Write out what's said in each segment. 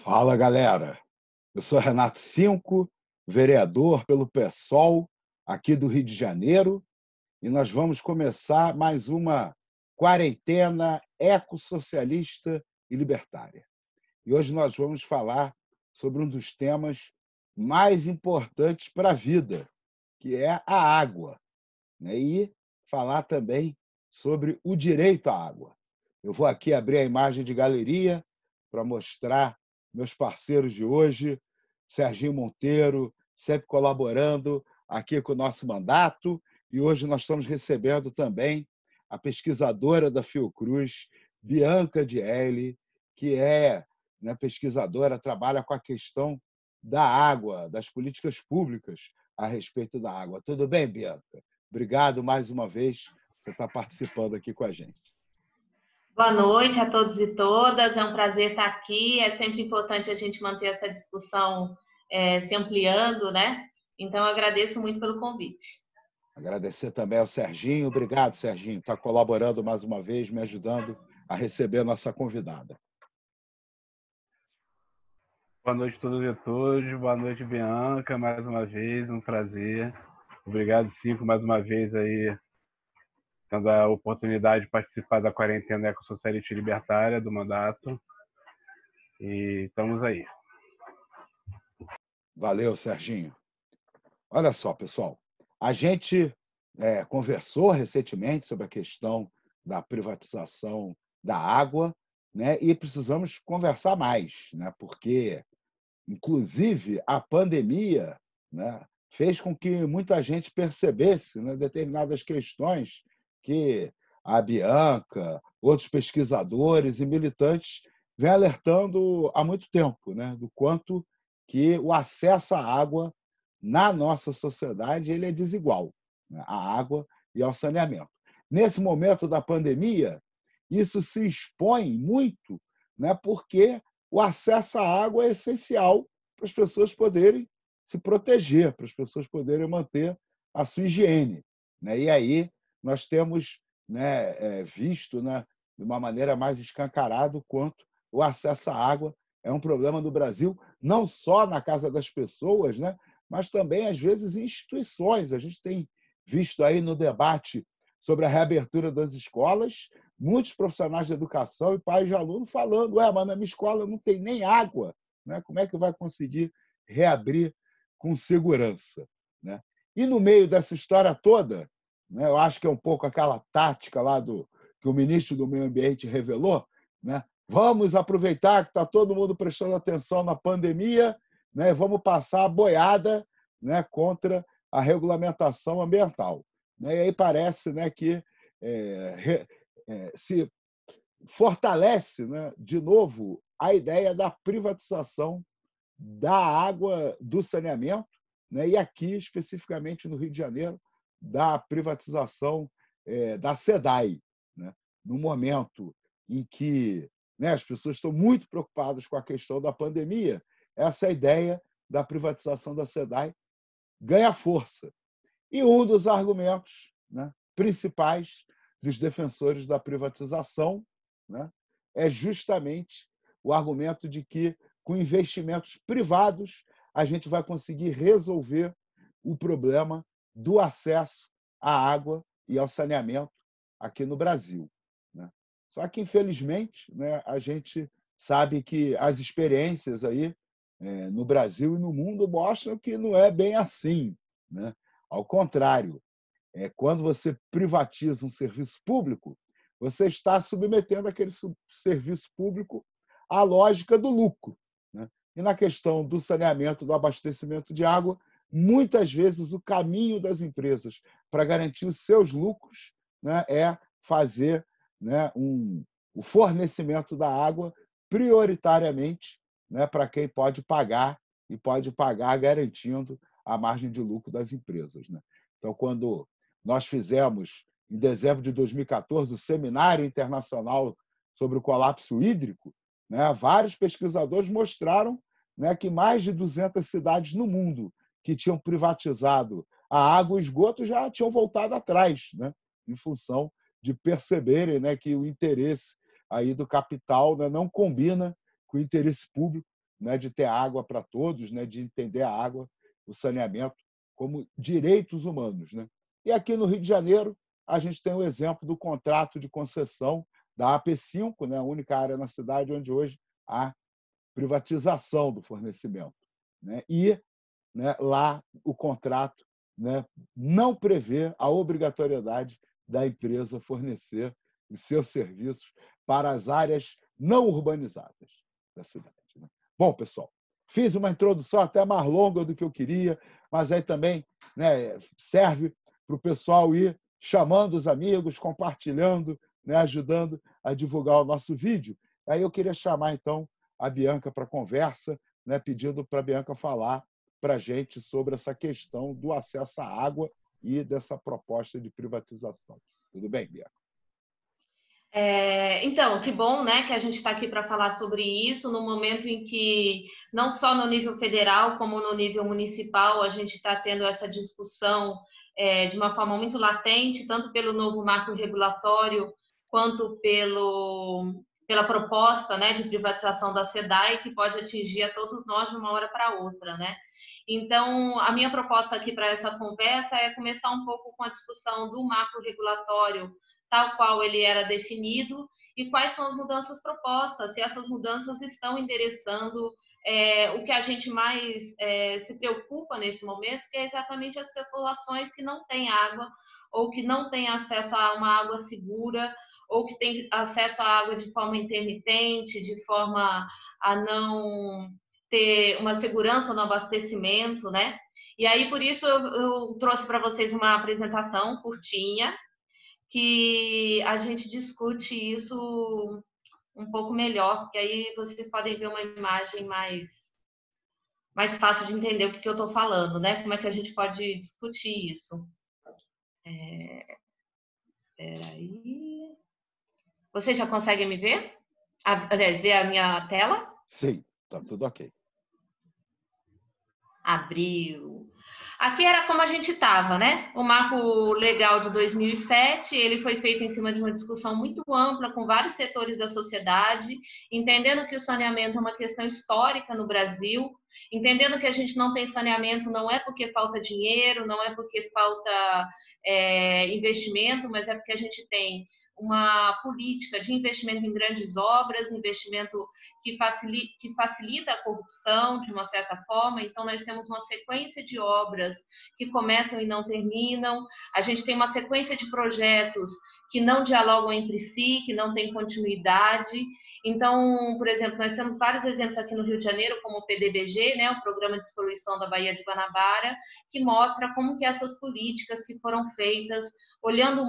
Fala, galera. Eu sou Renato Cinco, vereador pelo PSOL aqui do Rio de Janeiro, e nós vamos começar mais uma quarentena ecossocialista e libertária. E hoje nós vamos falar sobre um dos temas mais importantes para a vida, que é a água, né? E falar também sobre o direito à água. Eu vou aqui abrir a imagem de galeria para mostrar meus parceiros de hoje, Serginho Monteiro, sempre colaborando aqui com o nosso mandato, e hoje nós estamos recebendo também a pesquisadora da Fiocruz, Bianca Dielli, que é, né, pesquisadora, trabalha com a questão da água, das políticas públicas a respeito da água. Tudo bem, Bianca? Obrigado mais uma vez por estar participando aqui com a gente. Boa noite a todos e todas. É um prazer estar aqui. É sempre importante a gente manter essa discussão se ampliando, né? Então, eu agradeço muito pelo convite. Agradecer também ao Serginho. Obrigado, Serginho, por estar colaborando mais uma vez, me ajudando a receber a nossa convidada. Boa noite a todos e a todos. Boa noite, Bianca, mais uma vez, um prazer. Obrigado, Cinco, mais uma vez aí, tendo a oportunidade de participar da quarentena ecossocialista e libertária do mandato. E estamos aí. Valeu, Serginho. Olha só, pessoal, a gente conversou recentemente sobre a questão da privatização da água, né? E precisamos conversar mais, né? Porque, inclusive, a pandemia, né, fez com que muita gente percebesse, né, determinadas questões que a Bianca, outros pesquisadores e militantes vêm alertando há muito tempo, né, do quanto que o acesso à água na nossa sociedade ele é desigual, né, à água e ao saneamento. Nesse momento da pandemia, isso se expõe muito, né, porque o acesso à água é essencial para as pessoas poderem se proteger, para as pessoas poderem manter a sua higiene, né? E aí nós temos, né, visto, né, de uma maneira mais escancarada o quanto o acesso à água é um problema no Brasil, não só na casa das pessoas, né, mas também, às vezes, em instituições. A gente tem visto aí no debate sobre a reabertura das escolas muitos profissionais de educação e pais de aluno falando: mas na minha escola não tem nem água, né? Como é que vai conseguir reabrir com segurança, né? E no meio dessa história toda, né, eu acho que é um pouco aquela tática lá que o ministro do Meio Ambiente revelou, né? Vamos aproveitar que está todo mundo prestando atenção na pandemia, né? Vamos passar a boiada, né, contra a regulamentação ambiental, né? E aí parece, né, que se fortalece, né, de novo a ideia da privatização da água, do saneamento, né, e aqui, especificamente no Rio de Janeiro, da privatização da SEDAI, né, no momento em que, né, as pessoas estão muito preocupadas com a questão da pandemia, essa ideia da privatização da SEDAI ganha força. E um dos argumentos, né, principais dos defensores da privatização, né, é justamente o argumento de que, com investimentos privados, a gente vai conseguir resolver o problema do acesso à água e ao saneamento aqui no Brasil, né? Só que, infelizmente, né, a gente sabe que as experiências aí, no Brasil e no mundo mostram que não é bem assim, né? Ao contrário, quando você privatiza um serviço público, você está submetendo aquele serviço público à lógica do lucro, né? E na questão do saneamento, do abastecimento de água, muitas vezes o caminho das empresas para garantir os seus lucros, né, é fazer, né, o fornecimento da água prioritariamente, né, para quem pode pagar, e pode pagar garantindo a margem de lucro das empresas, né? Então, quando nós fizemos, em dezembro de 2014, o Seminário Internacional sobre o Colapso Hídrico, né, vários pesquisadores mostraram, né, que mais de 200 cidades no mundo que tinham privatizado a água e o esgoto já tinham voltado atrás, né, em função de perceberem, né, que o interesse aí do capital, né, não combina com o interesse público né, de ter água para todos, né, de entender a água, o saneamento, como direitos humanos, né? E aqui no Rio de Janeiro, a gente tem o exemplo do contrato de concessão da AP5, né, a única área na cidade onde hoje há privatização do fornecimento, né? E, né, lá o contrato, né, não prevê a obrigatoriedade da empresa fornecer os seus serviços para as áreas não urbanizadas da cidade, né? Bom, pessoal, fiz uma introdução até mais longa do que eu queria, mas aí também, né, serve para o pessoal ir chamando os amigos, compartilhando, né, ajudando a divulgar o nosso vídeo. Aí eu queria chamar, então, a Bianca para a conversa, né, pedindo para a Bianca falar para a gente sobre essa questão do acesso à água e dessa proposta de privatização. Tudo bem, Bianca? Então, que bom, né, que a gente está aqui para falar sobre isso, no momento em que, não só no nível federal, como no nível municipal, a gente está tendo essa discussão de uma forma muito latente, tanto pelo novo marco regulatório, quanto pela proposta, né, de privatização da SEDAI, que pode atingir a todos nós de uma hora para outra, né? Então, a minha proposta aqui para essa conversa é começar um pouco com a discussão do marco regulatório, tal qual ele era definido, e quais são as mudanças propostas, se essas mudanças estão endereçando o que a gente mais se preocupa nesse momento, que é exatamente as populações que não têm água, ou que não têm acesso a uma água segura, ou que têm acesso à água de forma intermitente, de forma a não ter uma segurança no abastecimento, né? E aí, por isso, eu trouxe para vocês uma apresentação curtinha, que a gente discute isso um pouco melhor, porque aí vocês podem ver uma imagem mais fácil de entender o que eu estou falando, né? Como é que a gente pode discutir isso. Peraí. Vocês já conseguem me ver? Aliás, ver a minha tela? Sim, está tudo ok. Abriu. Aqui era como a gente estava, né? O marco legal de 2007, ele foi feito em cima de uma discussão muito ampla com vários setores da sociedade, entendendo que o saneamento é uma questão histórica no Brasil, entendendo que a gente não tem saneamento não é porque falta dinheiro, não é porque falta investimento, mas é porque a gente tem uma política de investimento em grandes obras, investimento que facilita a corrupção de uma certa forma. Então, nós temos uma sequência de obras que começam e não terminam, a gente tem uma sequência de projetos que não dialogam entre si, que não têm continuidade. Então, por exemplo, nós temos vários exemplos aqui no Rio de Janeiro, como o PDBG, né, o Programa de Despoluição da Baía de Guanabara, que mostra como que essas políticas que foram feitas, olhando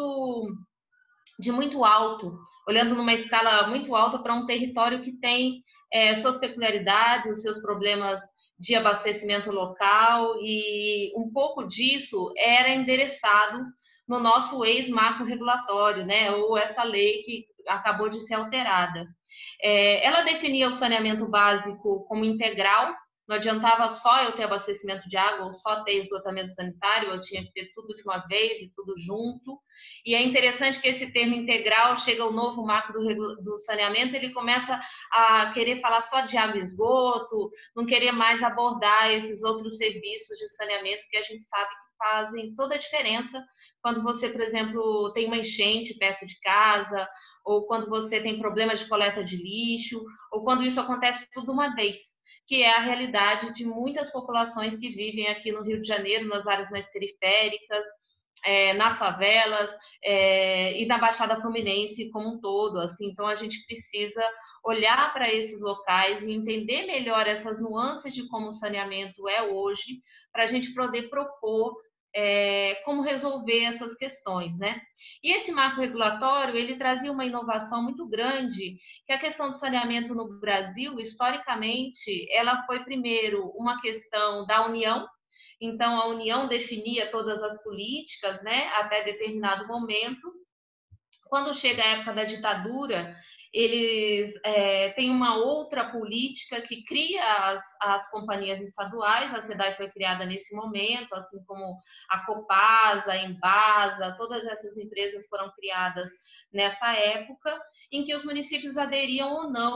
de muito alto, olhando numa escala muito alta para um território que tem suas peculiaridades, os seus problemas de abastecimento local, e um pouco disso era endereçado no nosso ex-marco regulatório, né, ou essa lei que acabou de ser alterada. Ela definia o saneamento básico como integral. Não adiantava só eu ter abastecimento de água ou só ter esgotamento sanitário, eu tinha que ter tudo de uma vez e tudo junto. E é interessante que esse termo integral, chega ao novo marco do saneamento, ele começa a querer falar só de água e esgoto, não querer mais abordar esses outros serviços de saneamento que a gente sabe que fazem toda a diferença quando você, por exemplo, tem uma enchente perto de casa, ou quando você tem problemas de coleta de lixo, ou quando isso acontece tudo uma vez, que é a realidade de muitas populações que vivem aqui no Rio de Janeiro, nas áreas mais periféricas, nas favelas e na Baixada Fluminense como um todo. Assim. Então, a gente precisa olhar para esses locais e entender melhor essas nuances de como o saneamento é hoje, para a gente poder propor como resolver essas questões, né? E esse marco regulatório, ele trazia uma inovação muito grande, que a questão do saneamento no Brasil, historicamente, ela foi primeiro uma questão da União. Então, a União definia todas as políticas, né, até determinado momento. Quando chega a época da ditadura, eles têm uma outra política que cria as companhias estaduais. A SEDAI foi criada nesse momento, assim como a Copasa, a Embasa, todas essas empresas foram criadas nessa época, em que os municípios aderiam ou não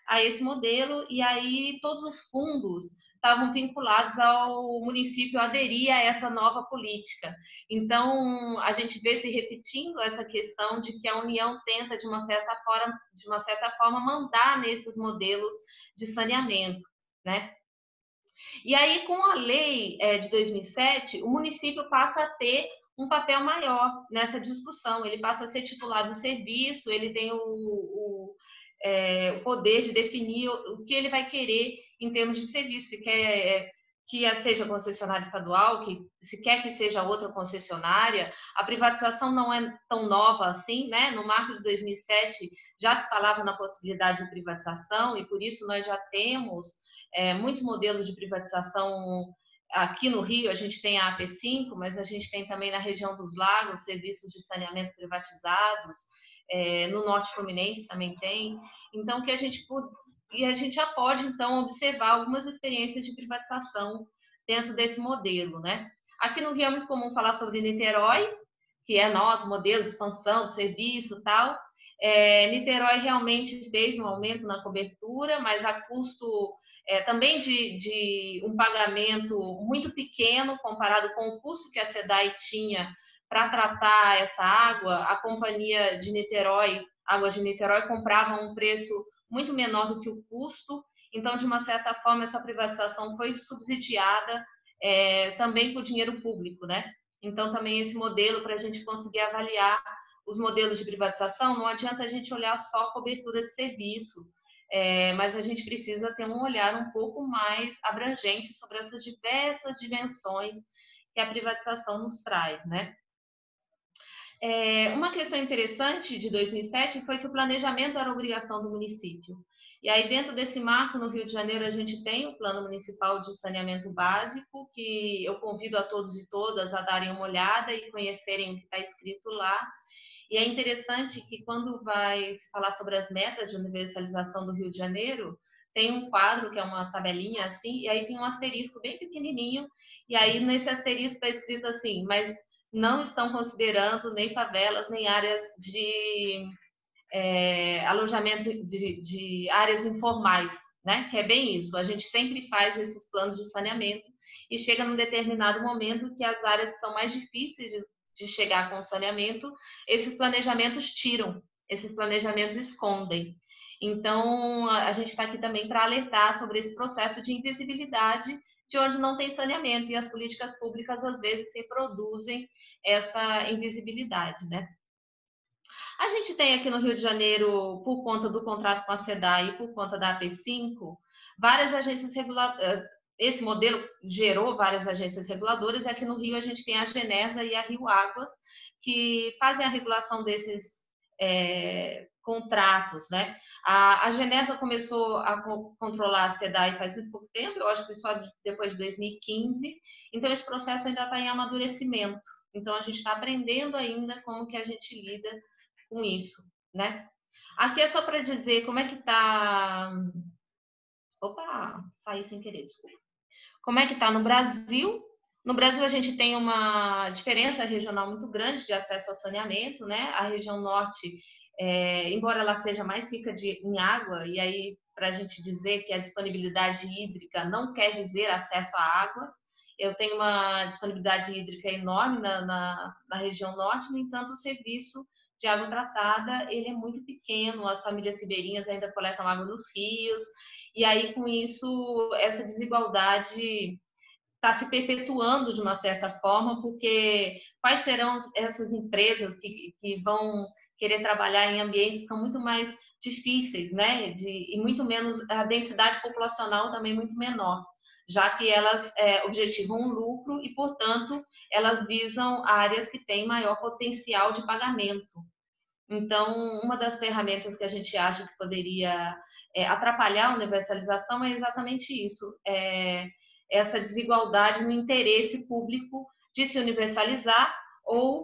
a esse modelo, e aí todos os fundos estavam vinculados ao município aderir a essa nova política. Então, a gente vê se repetindo essa questão de que a União tenta, de uma certa forma, mandar nesses modelos de saneamento, né? E aí, com a lei de 2007, o município passa a ter um papel maior nessa discussão. Ele passa a ser titular do serviço, ele tem o poder de definir o que ele vai querer em termos de serviço. Se quer que seja concessionária estadual, se quer que seja outra concessionária. A privatização não é tão nova assim, né? No marco de 2007 já se falava na possibilidade de privatização e por isso nós já temos muitos modelos de privatização. Aqui no Rio a gente tem a AP5, mas a gente tem também na região dos lagos serviços de saneamento privatizados, no Norte Fluminense também tem. Então, a gente já pode, então, observar algumas experiências de privatização dentro desse modelo, né? Aqui no Rio é muito comum falar sobre Niterói, que é nosso modelo de expansão do serviço e tal. Niterói realmente teve um aumento na cobertura, mas a custo também de um pagamento muito pequeno comparado com o custo que a SEDAI tinha para tratar essa água. A companhia de Niterói, Águas de Niterói, comprava um preço muito menor do que o custo. Então, de uma certa forma, essa privatização foi subsidiada também por dinheiro público, né? Então, também esse modelo, para a gente conseguir avaliar os modelos de privatização, não adianta a gente olhar só a cobertura de serviço, mas a gente precisa ter um olhar um pouco mais abrangente sobre essas diversas dimensões que a privatização nos traz, né? Uma questão interessante de 2007 foi que o planejamento era obrigação do município. E aí, dentro desse marco, no Rio de Janeiro, a gente tem o Plano Municipal de Saneamento Básico, que eu convido a todos e todas a darem uma olhada e conhecerem o que está escrito lá. E é interessante que, quando vai se falar sobre as metas de universalização do Rio de Janeiro, tem um quadro, que é uma tabelinha assim, e aí tem um asterisco bem pequenininho, e aí nesse asterisco está escrito assim, mas não estão considerando nem favelas, nem áreas de alojamentos de áreas informais, né? Que é bem isso. A gente sempre faz esses planos de saneamento e chega num determinado momento que as áreas que são mais difíceis de chegar com o saneamento, esses planejamentos tiram, esses planejamentos escondem. Então, a gente está aqui também para alertar sobre esse processo de invisibilidade de onde não tem saneamento, e as políticas públicas, às vezes, reproduzem essa invisibilidade, né? A gente tem aqui no Rio de Janeiro, por conta do contrato com a SEDAI e por conta da AP5, várias agências reguladoras. Esse modelo gerou várias agências reguladoras, e aqui no Rio a gente tem a Genesa e a Rio Águas, que fazem a regulação desses contratos, né? A Genesa começou a controlar a SEDAI faz muito pouco tempo, eu acho que só depois de 2015, então esse processo ainda está em amadurecimento. Então a gente está aprendendo ainda como que a gente lida com isso, né? Aqui é só para dizer como é que está... Opa, saí sem querer, desculpa. Como é que está no Brasil? No Brasil, a gente tem uma diferença regional muito grande de acesso ao saneamento, né? A região norte, embora ela seja mais rica em água, e aí para a gente dizer que a disponibilidade hídrica não quer dizer acesso à água, eu tenho uma disponibilidade hídrica enorme na região norte, no entanto, o serviço de água tratada, ele é muito pequeno, as famílias ribeirinhas ainda coletam água nos rios, e aí, com isso, essa desigualdade está se perpetuando de uma certa forma, porque quais serão essas empresas que vão querer trabalhar em ambientes que são muito mais difíceis, né? E muito menos, a densidade populacional também muito menor, já que elas objetivam um lucro e, portanto, elas visam áreas que têm maior potencial de pagamento. Então, uma das ferramentas que a gente acha que poderia atrapalhar a universalização é exatamente isso, essa desigualdade no interesse público de se universalizar ou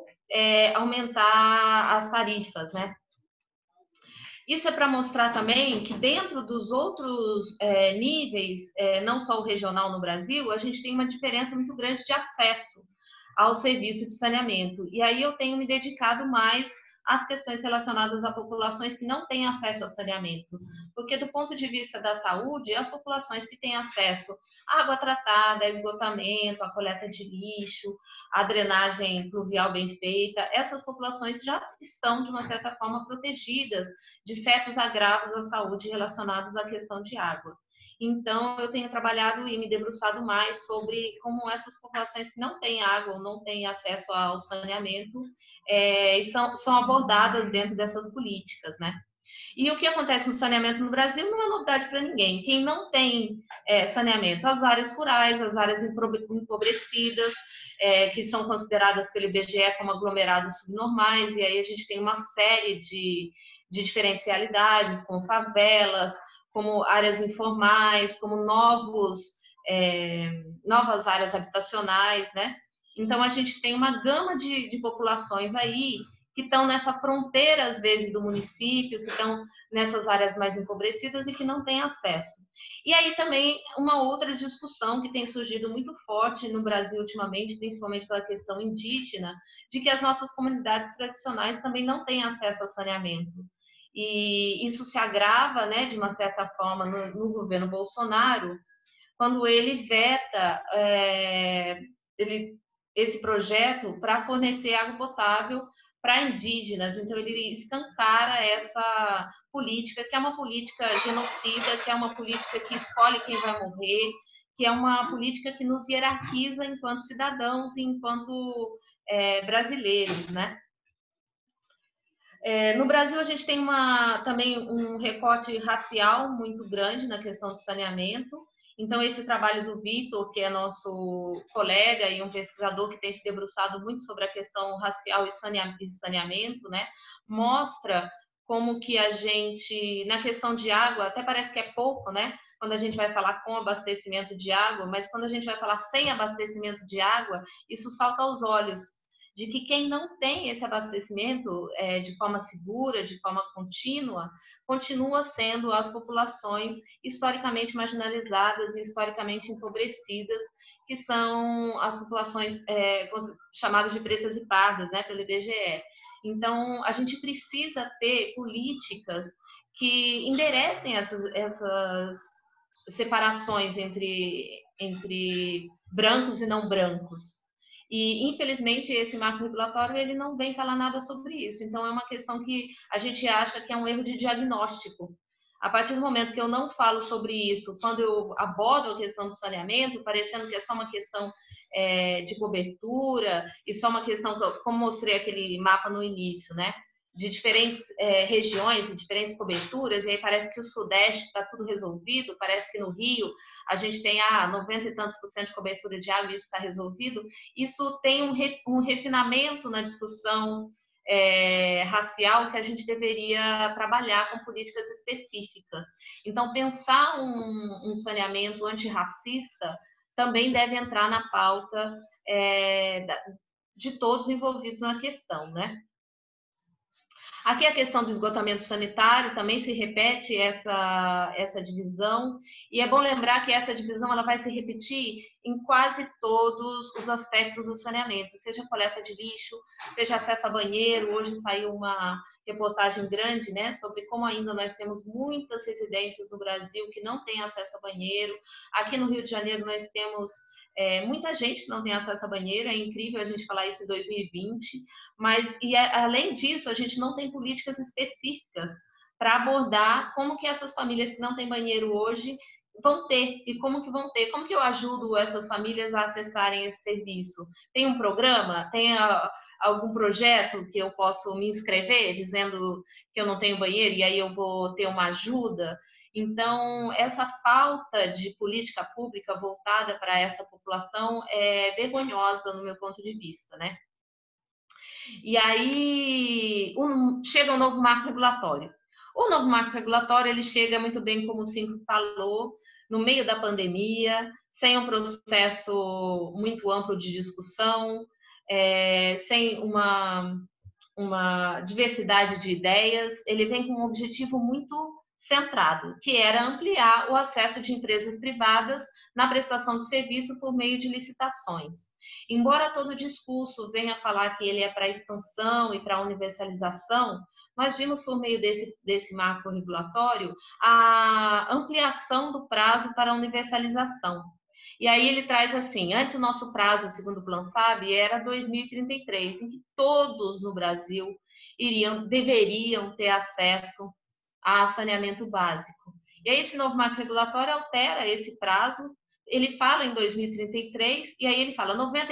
aumentar as tarifas, né? Isso é para mostrar também que dentro dos outros níveis, não só o regional no Brasil, a gente tem uma diferença muito grande de acesso ao serviço de saneamento. E aí eu tenho me dedicado mais as questões relacionadas a populações que não têm acesso a saneamento. Porque, do ponto de vista da saúde, as populações que têm acesso à água tratada, a esgotamento, a coleta de lixo, a drenagem pluvial bem feita, essas populações já estão, de uma certa forma, protegidas de certos agravos à saúde relacionados à questão de água. Então, eu tenho trabalhado e me debruçado mais sobre como essas populações que não têm água ou não têm acesso ao saneamento são abordadas dentro dessas políticas, né? E o que acontece no saneamento no Brasil não é novidade para ninguém. Quem não tem saneamento, as áreas rurais, as áreas empobrecidas, que são consideradas pelo IBGE como aglomerados subnormais, e aí a gente tem uma série de diferentes realidades, como favelas, como áreas informais, como novas áreas habitacionais, né? Então, a gente tem uma gama de populações aí que estão nessa fronteira, às vezes, do município, que estão nessas áreas mais empobrecidas e que não têm acesso. E aí também uma outra discussão que tem surgido muito forte no Brasil ultimamente, principalmente pela questão indígena, de que as nossas comunidades tradicionais também não têm acesso ao saneamento. E isso se agrava, né, de uma certa forma, no governo Bolsonaro, quando ele veta esse projeto para fornecer água potável para indígenas. Então, ele escancara essa política, que é uma política genocida, que é uma política que escolhe quem vai morrer, que é uma política que nos hierarquiza enquanto cidadãos e enquanto brasileiros, né? No Brasil, a gente tem também um recorte racial muito grande na questão do saneamento. Então, esse trabalho do Vitor, que é nosso colega e um pesquisador que tem se debruçado muito sobre a questão racial e saneamento, né, mostra como que a gente, na questão de água, até parece que é pouco, né, quando a gente vai falar com abastecimento de água, mas quando a gente vai falar sem abastecimento de água, isso salta aos olhos, de que quem não tem esse abastecimento de forma segura, de forma contínua, continua sendo as populações historicamente marginalizadas e historicamente empobrecidas, que são as populações chamadas de pretas e pardas, né, pelo IBGE. Então, a gente precisa ter políticas que enderecem essas separações entre brancos e não brancos. E, infelizmente, esse marco regulatório ele não vem falar nada sobre isso. Então, é uma questão que a gente acha que é um erro de diagnóstico. A partir do momento que eu não falo sobre isso, quando eu abordo a questão do saneamento, parecendo que é só uma questão de cobertura e só uma questão, como mostrei aquele mapa no início, né? De diferentes regiões e diferentes coberturas, e aí parece que o Sudeste está tudo resolvido, parece que no Rio a gente tem 90 e tantos % de cobertura de água e isso está resolvido. Isso tem um refinamento na discussão racial que a gente deveria trabalhar com políticas específicas. Então, pensar um saneamento antirracista também deve entrar na pauta de todos envolvidos na questão, né? Aqui a questão do esgotamento sanitário também se repete essa divisão, e é bom lembrar que essa divisão ela vai se repetir em quase todos os aspectos do saneamento, seja coleta de lixo, seja acesso a banheiro. Hoje saiu uma reportagem grande, né, sobre como ainda nós temos muitas residências no Brasil que não têm acesso a banheiro. Aqui no Rio de Janeiro nós temos muita gente que não tem acesso a banheiro, é incrível a gente falar isso em 2020, mas além disso, a gente não tem políticas específicas para abordar como que essas famílias que não têm banheiro hoje vão ter, e como que vão ter, como que eu ajudo essas famílias a acessarem esse serviço. Tem um programa? Tem algum projeto que eu posso me inscrever dizendo que eu não tenho banheiro e aí eu vou ter uma ajuda? Então, essa falta de política pública voltada para essa população é vergonhosa no meu ponto de vista, né? E aí chega um novo marco regulatório. O novo marco regulatório ele chega muito bem, como o Cinco falou, no meio da pandemia, sem um processo muito amplo de discussão, sem uma diversidade de ideias. Ele vem com um objetivo muito centrado, que era ampliar o acesso de empresas privadas na prestação de serviço por meio de licitações. Embora todo o discurso venha falar que ele é para a expansão e para a universalização, nós vimos por meio desse marco regulatório a ampliação do prazo para a universalização. E aí ele traz assim, antes o nosso prazo, segundo o Plan SAB, era 2033, em que todos no Brasil deveriam ter acesso a saneamento básico. E aí esse novo marco regulatório altera esse prazo, ele fala em 2033, e aí ele fala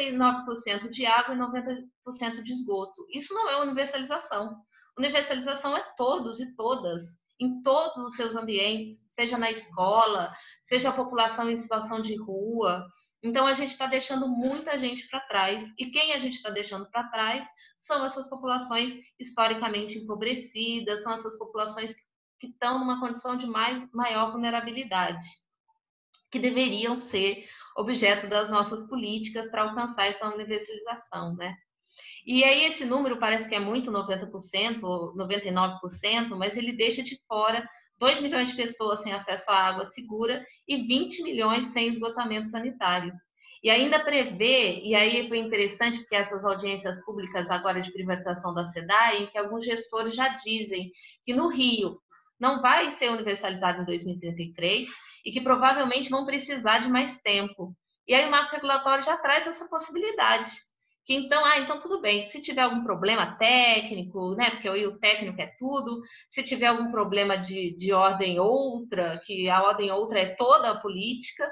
99% de água e 90% de esgoto. Isso não é universalização. Universalização é todos e todas, em todos os seus ambientes, seja na escola, seja a população em situação de rua. Então, a gente está deixando muita gente para trás. E quem a gente está deixando para trás são essas populações historicamente empobrecidas, são essas populações que estão numa condição de maior vulnerabilidade, que deveriam ser objeto das nossas políticas para alcançar essa universalização, né? E aí esse número parece que é muito, 90% ou 99%, mas ele deixa de fora 2 milhões de pessoas sem acesso à água segura e 20 milhões sem esgotamento sanitário. E ainda prevê, e aí foi interessante porque essas audiências públicas agora de privatização da SEDAI, em que alguns gestores já dizem que no Rio não vai ser universalizado em 2033 e que provavelmente vão precisar de mais tempo. E aí o marco regulatório já traz essa possibilidade. Que então tudo bem, se tiver algum problema técnico, né, porque o técnico é tudo, se tiver algum problema de ordem outra, que a ordem outra é toda a política,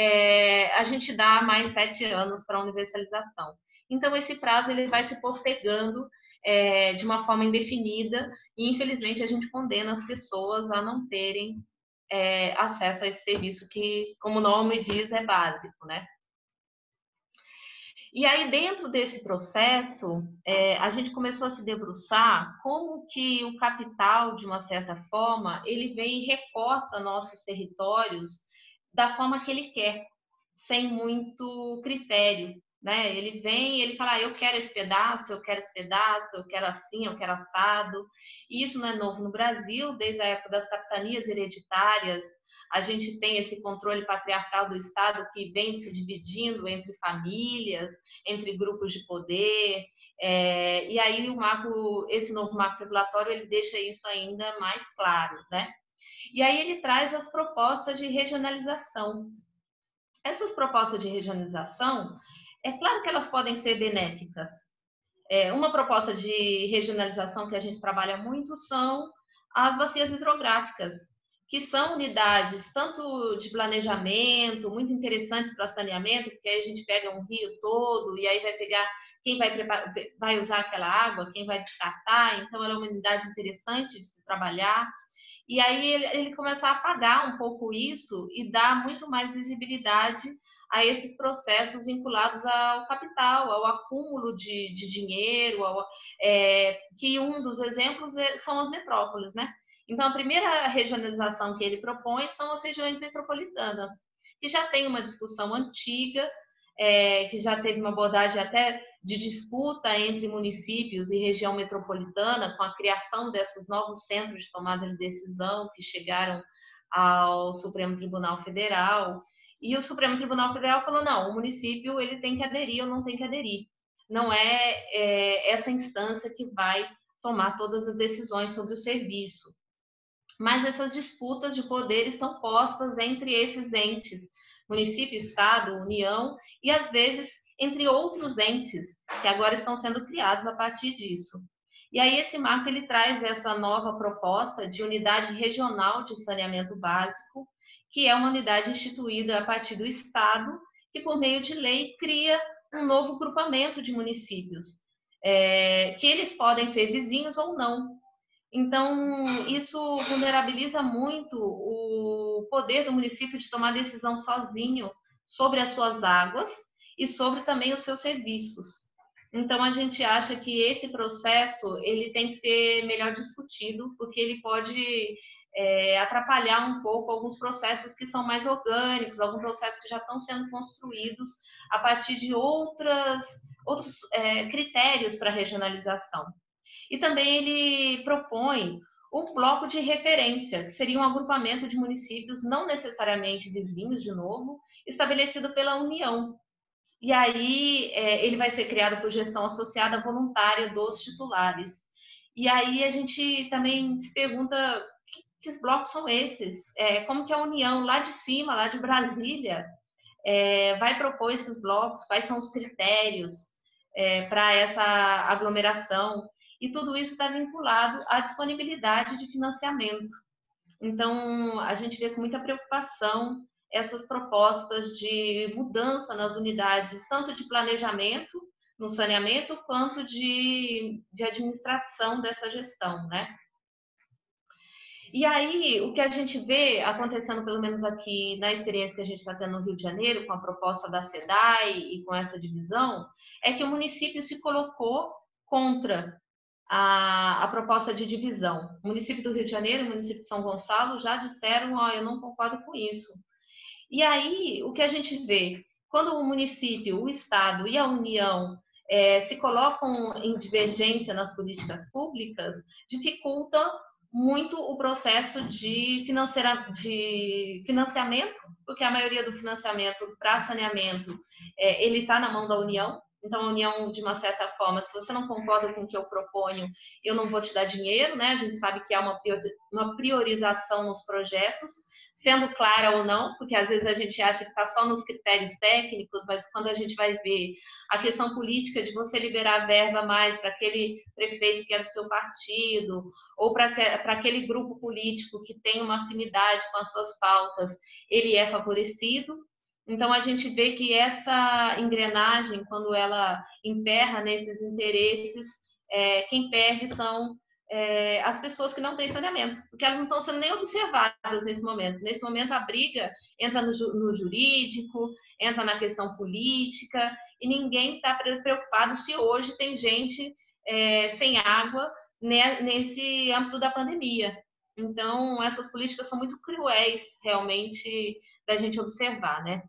a gente dá mais 7 anos para a universalização. Então, esse prazo ele vai se postergando de uma forma indefinida e, infelizmente, a gente condena as pessoas a não terem acesso a esse serviço que, como o nome diz, é básico, né? E aí, dentro desse processo, a gente começou a se debruçar como que o capital, de uma certa forma, ele vem e recorta nossos territórios da forma que ele quer, sem muito critério, né? Ele vem e ele fala, eu quero esse pedaço, eu quero esse pedaço, eu quero assim, eu quero assado. E isso não é novo no Brasil, desde a época das capitanias hereditárias, a gente tem esse controle patriarcal do Estado que vem se dividindo entre famílias, entre grupos de poder, e aí esse novo marco regulatório ele deixa isso ainda mais claro, né? E aí ele traz as propostas de regionalização. Essas propostas de regionalização, é claro que elas podem ser benéficas. Uma proposta de regionalização que a gente trabalha muito são as bacias hidrográficas, que são unidades tanto de planejamento, muito interessantes para saneamento, porque aí a gente pega um rio todo e aí vai pegar quem vai usar aquela água, quem vai descartar, então ela é uma unidade interessante de se trabalhar. E aí ele começar a apagar um pouco isso e dar muito mais visibilidade a esses processos vinculados ao capital, ao acúmulo de dinheiro, que um dos exemplos são as metrópoles, né? Então, a primeira regionalização que ele propõe são as regiões metropolitanas, que já tem uma discussão antiga, que já teve uma abordagem até de disputa entre municípios e região metropolitana, com a criação desses novos centros de tomada de decisão que chegaram ao Supremo Tribunal Federal. E o Supremo Tribunal Federal falou, não, o município ele tem que aderir ou não tem que aderir. Não é essa instância que vai tomar todas as decisões sobre o serviço. Mas essas disputas de poder estão postas entre esses entes, município, Estado, União, e às vezes entre outros entes que agora estão sendo criados a partir disso. E aí esse marco ele traz essa nova proposta de unidade regional de saneamento básico, que é uma unidade instituída a partir do Estado, que por meio de lei cria um novo grupamento de municípios, que eles podem ser vizinhos ou não. Então, isso vulnerabiliza muito o poder do município de tomar decisão sozinho sobre as suas águas e sobre também os seus serviços. Então, a gente acha que esse processo ele tem que ser melhor discutido, porque ele pode atrapalhar um pouco alguns processos que são mais orgânicos, alguns processos que já estão sendo construídos a partir de outros critérios para regionalização. E também ele propõe um bloco de referência, que seria um agrupamento de municípios, não necessariamente vizinhos, de novo, estabelecido pela União. E aí ele vai ser criado por gestão associada voluntária dos titulares. E aí a gente também se pergunta que blocos são esses? Como que a União, lá de cima, lá de Brasília, vai propor esses blocos? Quais são os critérios para essa aglomeração? E tudo isso está vinculado à disponibilidade de financiamento. Então, a gente vê com muita preocupação essas propostas de mudança nas unidades, tanto de planejamento, no saneamento, quanto de administração dessa gestão, né? E aí, o que a gente vê acontecendo, pelo menos aqui na experiência que a gente está tendo no Rio de Janeiro, com a proposta da SEDAI e com essa divisão, é que o município se colocou contra a proposta de divisão. O município do Rio de Janeiro e o município de São Gonçalo já disseram, eu não concordo com isso. E aí, o que a gente vê, quando o município, o Estado e a União se colocam em divergência nas políticas públicas, dificulta muito o processo de financiamento, porque a maioria do financiamento para saneamento, ele está na mão da União. Então, a União, de uma certa forma, se você não concorda com o que eu proponho, eu não vou te dar dinheiro, né? A gente sabe que há uma priorização nos projetos, sendo clara ou não, porque às vezes a gente acha que está só nos critérios técnicos, mas quando a gente vai ver a questão política de você liberar verba mais para aquele prefeito que é do seu partido, ou para aquele grupo político que tem uma afinidade com as suas pautas, ele é favorecido. Então, a gente vê que essa engrenagem, quando ela emperra nesses interesses, quem perde são as pessoas que não têm saneamento, porque elas não estão sendo nem observadas nesse momento. Nesse momento, a briga entra no jurídico, entra na questão política, e ninguém está preocupado se hoje tem gente sem água nesse âmbito da pandemia. Então, essas políticas são muito cruéis, realmente, da gente observar, né?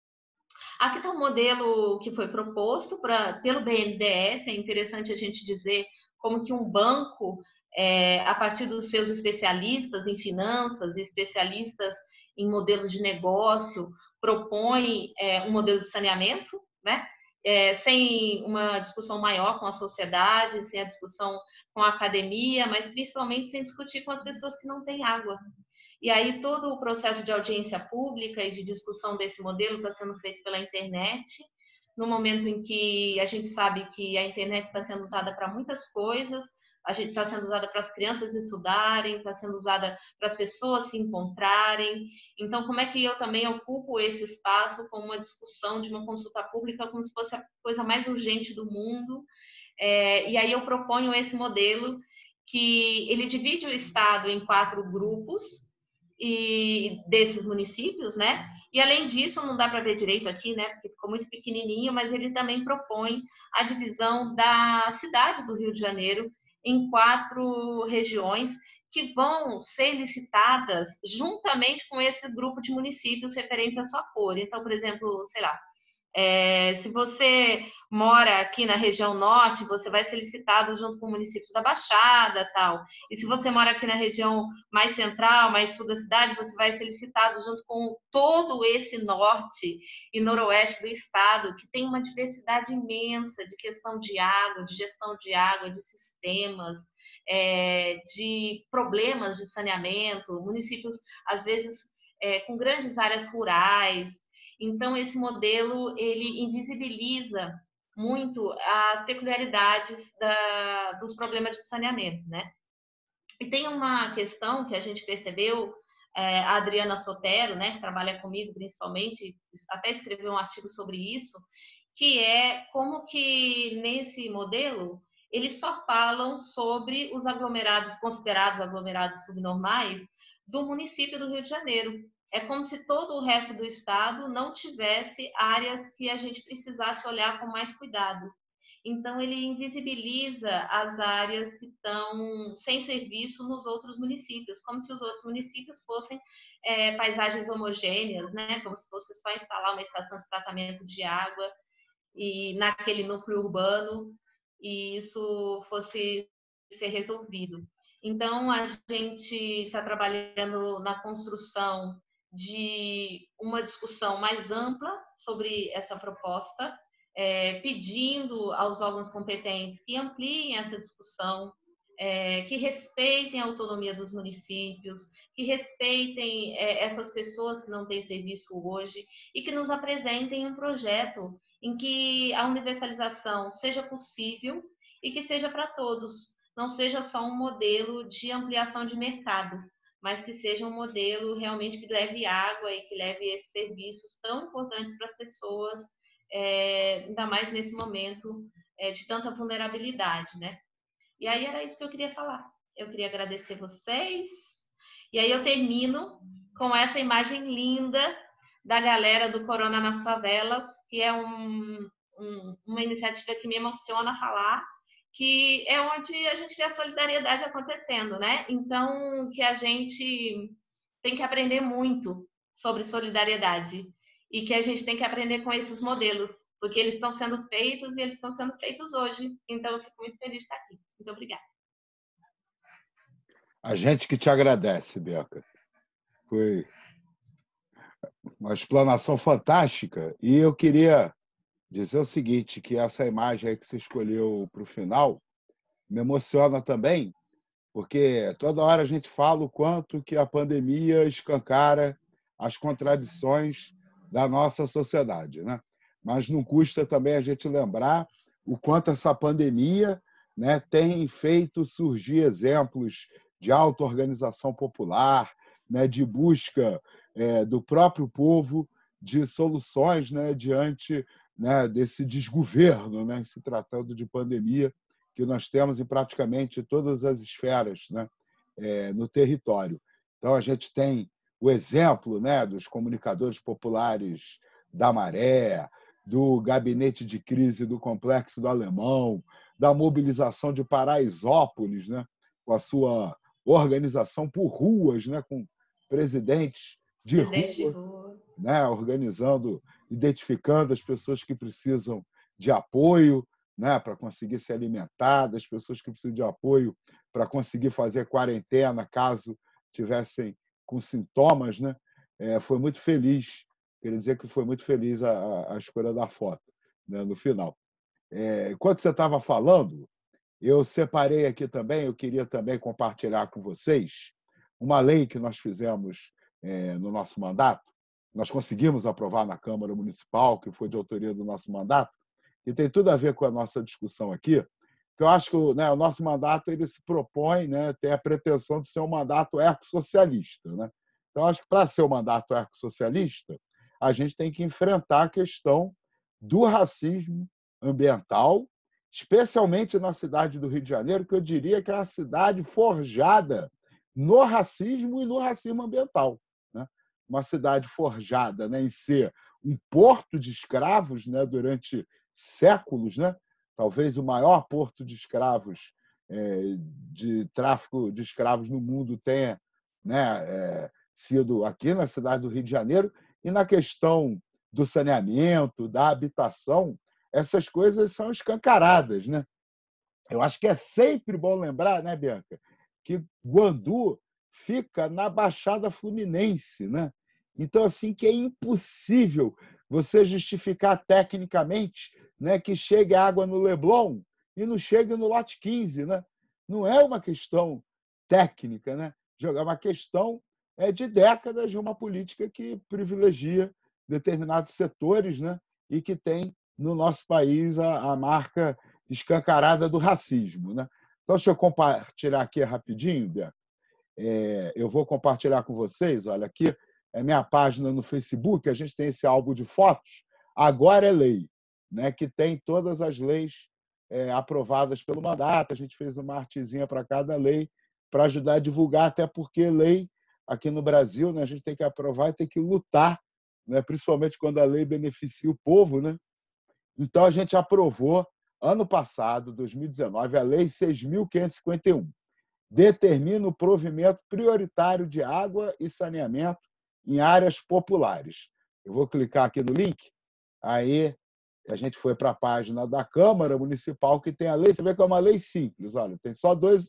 Aqui está um modelo que foi proposto pelo BNDES, é interessante a gente dizer como que um banco, a partir dos seus especialistas em finanças, especialistas em modelos de negócio, propõe um modelo de saneamento, né? Sem uma discussão maior com a sociedade, sem a discussão com a academia, mas principalmente sem discutir com as pessoas que não têm água. E aí todo o processo de audiência pública e de discussão desse modelo está sendo feito pela internet, no momento em que a gente sabe que a internet está sendo usada para muitas coisas, a gente está sendo usada para as crianças estudarem, está sendo usada para as pessoas se encontrarem. Então, como é que eu também ocupo esse espaço com uma discussão de uma consulta pública como se fosse a coisa mais urgente do mundo? E aí eu proponho esse modelo que ele divide o estado em 4 grupos, e desses municípios, né? E além disso, não dá para ver direito aqui, né? Porque ficou muito pequenininho, mas ele também propõe a divisão da cidade do Rio de Janeiro em 4 regiões que vão ser licitadas juntamente com esse grupo de municípios referentes à sua cor. Então, por exemplo, sei lá, se você mora aqui na região norte, você vai ser licitado junto com municípios da Baixada, tal. E se você mora aqui na região mais central, mais sul da cidade, você vai ser licitado junto com todo esse norte e noroeste do estado, que tem uma diversidade imensa de questão de água, de gestão de água, de sistemas, de problemas de saneamento, municípios, às vezes, com grandes áreas rurais. Então, esse modelo, ele invisibiliza muito as peculiaridades dos problemas de saneamento, né? E tem uma questão que a gente percebeu, a Adriana Sotero, né, que trabalha comigo principalmente, até escreveu um artigo sobre isso, que é como que nesse modelo eles só falam sobre os aglomerados, considerados aglomerados subnormais, do município do Rio de Janeiro. É como se todo o resto do estado não tivesse áreas que a gente precisasse olhar com mais cuidado. Então, ele invisibiliza as áreas que estão sem serviço nos outros municípios, como se os outros municípios fossem paisagens homogêneas, né? Como se fosse só instalar uma estação de tratamento de água e naquele núcleo urbano e isso fosse ser resolvido. Então, a gente está trabalhando na construção de uma discussão mais ampla sobre essa proposta, pedindo aos órgãos competentes que ampliem essa discussão, que respeitem a autonomia dos municípios, que respeitem essas pessoas que não têm serviço hoje e que nos apresentem um projeto em que a universalização seja possível e que seja para todos, não seja só um modelo de ampliação de mercado, mas que seja um modelo realmente que leve água e que leve esses serviços tão importantes para as pessoas, ainda mais nesse momento de tanta vulnerabilidade, né? E aí era isso que eu queria falar. Eu queria agradecer vocês. E aí eu termino com essa imagem linda da galera do Corona nas Favelas, que é uma iniciativa que me emociona falar, que é onde a gente vê a solidariedade acontecendo, né? Então, que a gente tem que aprender muito sobre solidariedade e que a gente tem que aprender com esses modelos, porque eles estão sendo feitos e eles estão sendo feitos hoje. Então, eu fico muito feliz de estar aqui. Muito obrigada. A gente que te agradece, Beca. Foi uma explanação fantástica. E eu queria dizer o seguinte, que essa imagem aí que você escolheu para o final me emociona também, porque toda hora a gente fala o quanto que a pandemia escancara as contradições da nossa sociedade, né? Mas não custa também a gente lembrar o quanto essa pandemia, né, tem feito surgir exemplos de auto-organização popular, né, de busca do próprio povo de soluções, né, diante, né, desse desgoverno, né, se tratando de pandemia que nós temos em praticamente todas as esferas, né, no território. Então, a gente tem o exemplo, né, dos comunicadores populares da Maré, do gabinete de crise do Complexo do Alemão, da mobilização de Paraisópolis, né, com a sua organização por ruas, né, com presidentes de rua, né, organizando, identificando as pessoas que precisam de apoio, né, para conseguir se alimentar, das pessoas que precisam de apoio para conseguir fazer quarentena caso tivessem com sintomas, né? Foi muito feliz, queria dizer que foi muito feliz a escolha da foto, né, no final. Enquanto você estava falando, eu separei aqui também, eu queria também compartilhar com vocês uma lei que nós fizemos no nosso mandato, nós conseguimos aprovar na Câmara Municipal, que foi de autoria do nosso mandato, e tem tudo a ver com a nossa discussão aqui, que eu acho que, né, o nosso mandato ele se propõe, né, tem a pretensão de ser um mandato ecossocialista, né? Então, acho que para ser um mandato ecossocialista, a gente tem que enfrentar a questão do racismo ambiental, especialmente na cidade do Rio de Janeiro, que eu diria que é uma cidade forjada no racismo e no racismo ambiental, né? Uma cidade forjada, né, em ser um porto de escravos, né, durante séculos, né? Talvez o maior porto de escravos, de tráfico de escravos no mundo tenha, né, sido aqui na cidade do Rio de Janeiro. E na questão do saneamento, da habitação, essas coisas são escancaradas, né? Eu acho que é sempre bom lembrar, né, Bianca, que Guandu fica na Baixada Fluminense, né? Então, assim, que é impossível você justificar tecnicamente, né, que chegue água no Leblon e não chegue no lote 15, né? Não é uma questão técnica, né? É uma questão de décadas de uma política que privilegia determinados setores, né? E que tem no nosso país a marca escancarada do racismo, né? Então, deixa eu compartilhar aqui rapidinho, Beto. Eu vou compartilhar com vocês, olha, aqui é minha página no Facebook, a gente tem esse álbum de fotos, Agora é Lei, né, que tem todas as leis aprovadas pelo mandato, a gente fez uma artezinha para cada lei, para ajudar a divulgar, até porque lei, aqui no Brasil, né, a gente tem que aprovar e tem que lutar, né, principalmente quando a lei beneficia o povo, né? Então, a gente aprovou, ano passado, 2019, a Lei 6.551. Determina o provimento prioritário de água e saneamento em áreas populares. Eu vou clicar aqui no link, aí a gente foi para a página da Câmara Municipal, que tem a lei, você vê que é uma lei simples, olha, tem só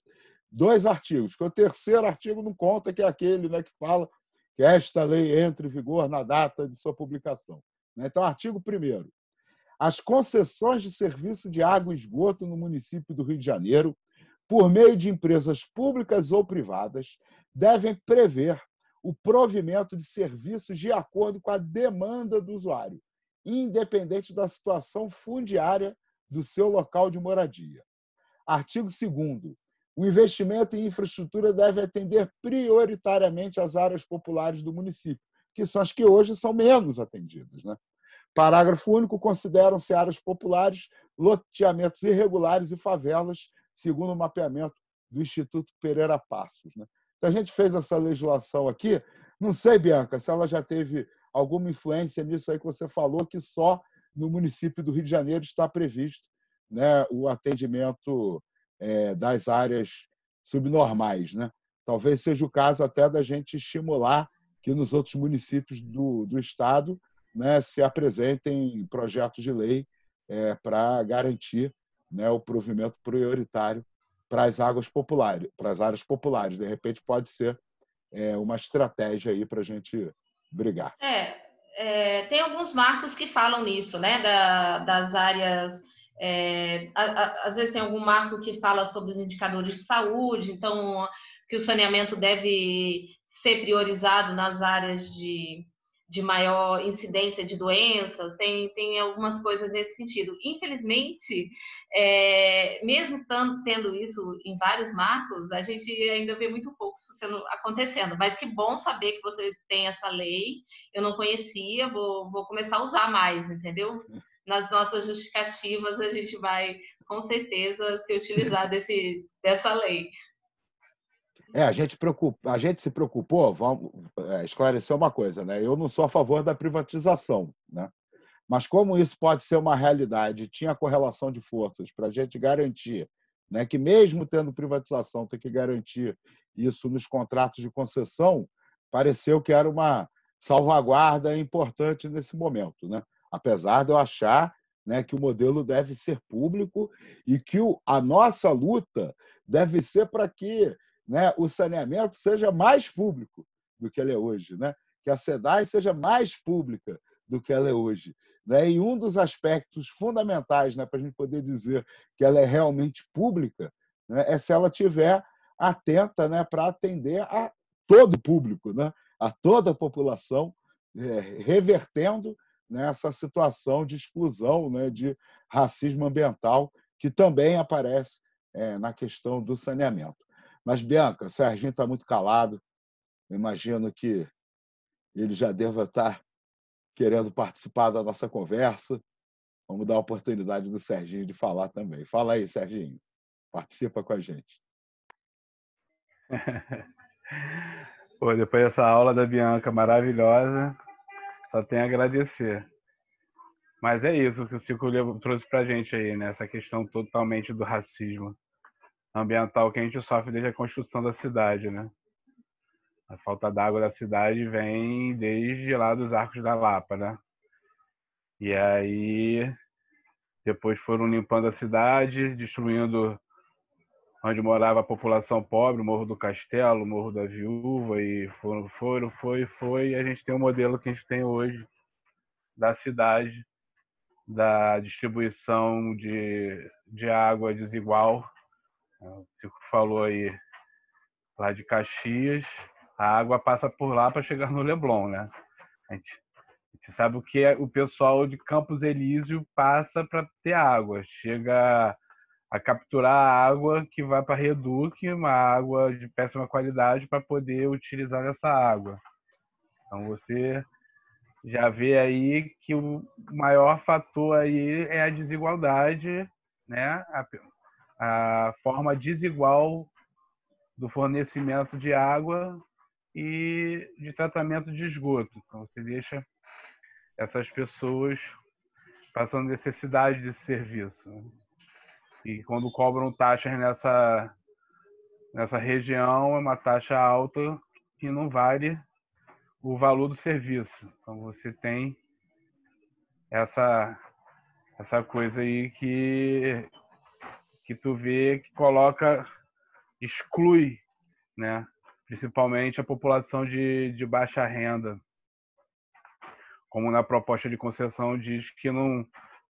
2 artigos, que o terceiro artigo não conta, que é aquele, né, que fala que esta lei entre em vigor na data de sua publicação. Então, artigo 1º. As concessões de serviço de água e esgoto no município do Rio de Janeiro, por meio de empresas públicas ou privadas, devem prever o provimento de serviços de acordo com a demanda do usuário, independente da situação fundiária do seu local de moradia. Artigo 2º. O investimento em infraestrutura deve atender prioritariamente as áreas populares do município, que são as que hoje são menos atendidas, né? Parágrafo único. Consideram-se áreas populares loteamentos irregulares e favelas, segundo o mapeamento do Instituto Pereira Passos, né? Então, a gente fez essa legislação aqui. Não sei, Bianca, se ela já teve alguma influência nisso aí que você falou, que só no município do Rio de Janeiro está previsto, né, o atendimento das áreas subnormais, né? Talvez seja o caso até da gente estimular que nos outros municípios do estado, né, se apresentem projetos de lei para garantir, né, o provimento prioritário para as águas populares, para as áreas populares. De repente, pode ser uma estratégia aí para a gente brigar. Tem alguns marcos que falam nisso, né? Das áreas. Às vezes tem algum marco que fala sobre os indicadores de saúde, então que o saneamento deve ser priorizado nas áreas de maior incidência de doenças, tem algumas coisas nesse sentido. Infelizmente, mesmo tendo isso em vários marcos, a gente ainda vê muito pouco isso acontecendo, mas que bom saber que você tem essa lei, eu não conhecia, vou começar a usar mais, entendeu? Nas nossas justificativas, a gente vai, com certeza, se utilizar dessa lei. A gente se preocupou, vamos esclarecer uma coisa, né? Eu não sou a favor da privatização, né? Mas como isso pode ser uma realidade, tinha correlação de forças para a gente garantir, né, que mesmo tendo privatização, tem que garantir isso nos contratos de concessão, pareceu que era uma salvaguarda importante nesse momento, né? Apesar de eu achar, né, que o modelo deve ser público e que a nossa luta deve ser para que, né, o saneamento seja mais público do que ele é hoje, né? Que a SEDAI seja mais pública do que ela é hoje. E um dos aspectos fundamentais, né, para a gente poder dizer que ela é realmente pública, né, é se ela estiver atenta, né, para atender a todo o público, né, a toda a população, revertendo, né, essa situação de exclusão, né, de racismo ambiental, que também aparece na questão do saneamento. Mas, Bianca, o Serginho está muito calado. Eu imagino que ele já deva estar querendo participar da nossa conversa. Vamos dar a oportunidade do Serginho de falar também. Fala aí, Serginho. Participa com a gente. Pô, depois dessa aula da Bianca maravilhosa, só tenho a agradecer. Mas é isso que o Chico trouxe pra gente aí, né? Essa questão totalmente do racismo ambiental que a gente sofre desde a construção da cidade, né? A falta d'água da cidade vem desde lá dos Arcos da Lapa, né? E aí depois foram limpando a cidade, destruindo onde morava a população pobre, o Morro do Castelo, o Morro da Viúva, e foi, e a gente tem o modelo que a gente tem hoje da cidade, da distribuição de água desigual. O Cico falou aí, lá de Caxias, a água passa por lá para chegar no Leblon, né? A gente sabe o que o pessoal de Campos Elísio passa para ter água. Chega a capturar a água que vai para Reduc, uma água de péssima qualidade, para poder utilizar essa água. Então você já vê aí que o maior fator aí é a desigualdade, né? A forma desigual do fornecimento de água e de tratamento de esgoto. Então você deixa essas pessoas passando necessidade desse serviço. E quando cobram taxas nessa região, é uma taxa alta que não vale o valor do serviço. Então você tem essa coisa aí que tu vê que coloca exclui, né, principalmente a população de baixa renda, como na proposta de concessão diz que não